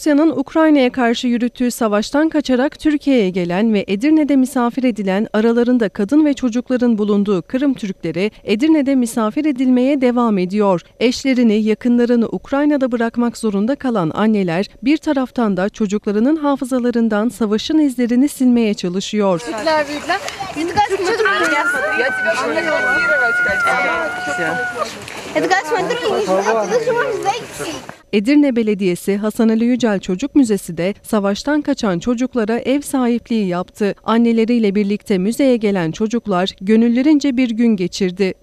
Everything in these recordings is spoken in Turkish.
Rusya'nın Ukrayna'ya karşı yürüttüğü savaştan kaçarak Türkiye'ye gelen ve Edirne'de misafir edilen, aralarında kadın ve çocukların bulunduğu Kırım Türkleri Edirne'de misafir edilmeye devam ediyor. Eşlerini, yakınlarını Ukrayna'da bırakmak zorunda kalan anneler bir taraftan da çocuklarının hafızalarından savaşın izlerini silmeye çalışıyor. Edirne Belediyesi Hasan Ali Yücel Çocuk Müzesi de savaştan kaçan çocuklara ev sahipliği yaptı. Anneleriyle birlikte müzeye gelen çocuklar gönüllerince bir gün geçirdi.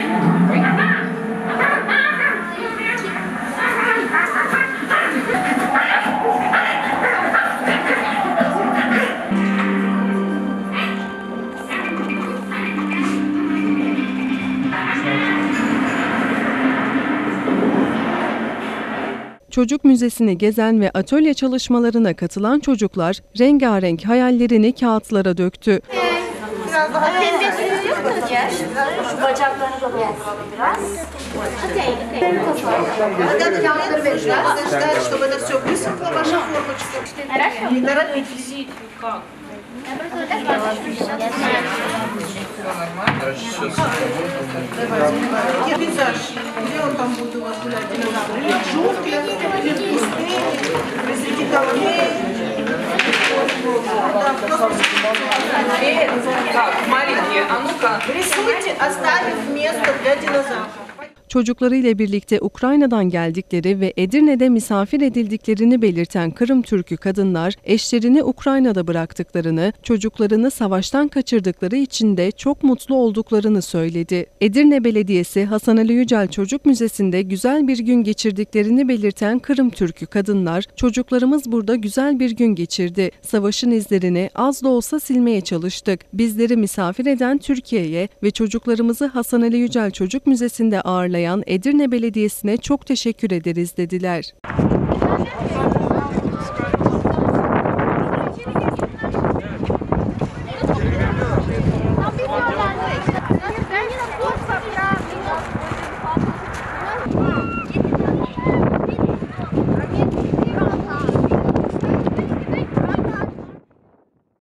Çocuk müzesini gezen ve atölye çalışmalarına katılan çocuklar rengarenk hayallerini kağıtlara döktü. Biraz daha şu bacaklarını da dokunalım biraz. Kağıtları vereceğiz. Чтобы это все высохло, ваша формочка. Пейзаж. Где он там будет у вас гулять? В джунглях, или в пустыне, среди камней. Так, маленькие, а ну-ка. Рисуйте, оставив место для динозавров. Çocuklarıyla birlikte Ukrayna'dan geldikleri ve Edirne'de misafir edildiklerini belirten Kırım Türk'ü kadınlar, eşlerini Ukrayna'da bıraktıklarını, çocuklarını savaştan kaçırdıkları için de çok mutlu olduklarını söyledi. Edirne Belediyesi Hasan Ali Yücel Çocuk Müzesi'nde güzel bir gün geçirdiklerini belirten Kırım Türk'ü kadınlar, çocuklarımız burada güzel bir gün geçirdi. Savaşın izlerini az da olsa silmeye çalıştık. Bizleri misafir eden Türkiye'ye ve çocuklarımızı Hasan Ali Yücel Çocuk Müzesi'nde ağırlayan Edirne Belediyesi'ne çok teşekkür ederiz dediler.